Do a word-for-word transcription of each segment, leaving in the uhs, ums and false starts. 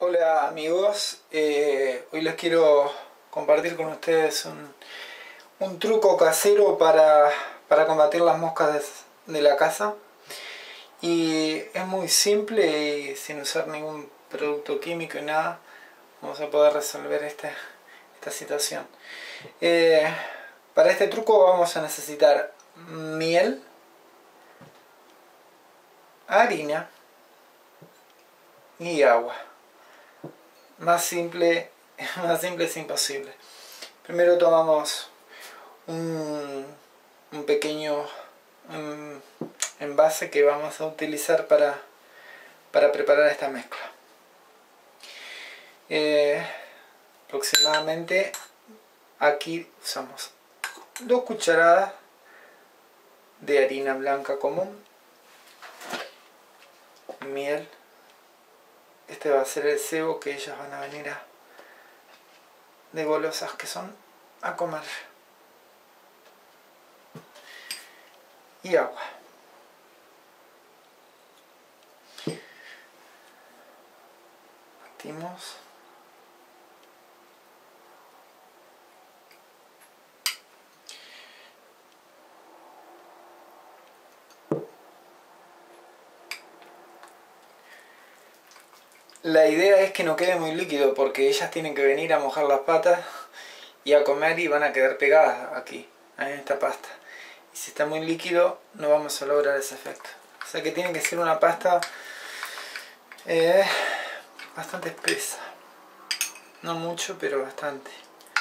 Hola amigos, eh, hoy les quiero compartir con ustedes un, un truco casero para, para combatir las moscas de, de la casa. Y es muy simple y sin usar ningún producto químico y nada, vamos a poder resolver esta, esta situación. Eh, para este truco vamos a necesitar miel, harina y agua. Más simple, más simple es imposible. Primero tomamos un, un pequeño um, envase que vamos a utilizar para, para preparar esta mezcla. Eh, aproximadamente aquí usamos dos cucharadas de harina blanca común, miel. Este va a ser el cebo que ellas van a venir a, de golosas que son, a comer. Y agua. Batimos. La idea es que no quede muy líquido porque ellas tienen que venir a mojar las patas y a comer y van a quedar pegadas aquí, en esta pasta. Y si está muy líquido no vamos a lograr ese efecto. O sea que tiene que ser una pasta eh, bastante espesa. No mucho, pero bastante.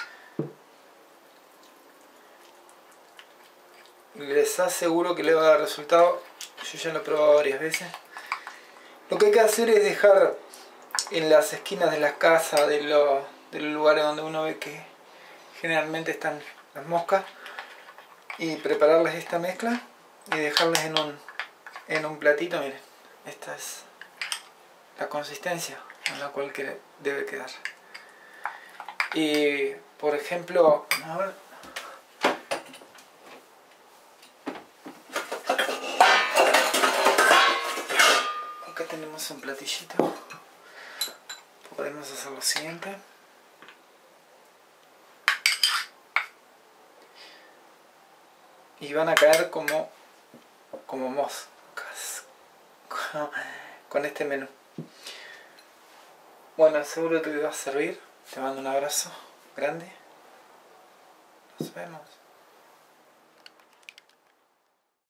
Les aseguro que le va a dar resultado. Yo ya lo he probado varias veces. Lo que hay que hacer es dejar en las esquinas de las casas, de, lo, de los lugares donde uno ve que generalmente están las moscas, y prepararles esta mezcla y dejarlas en un, en un platito. Miren, esta es la consistencia en la cual que debe quedar. Y por ejemplo, a ver, acá tenemos un platillito. Podemos hacer lo siguiente. Y van a caer como, como moscas con este menú. Bueno, seguro que te va a servir. Te mando un abrazo grande. Nos vemos.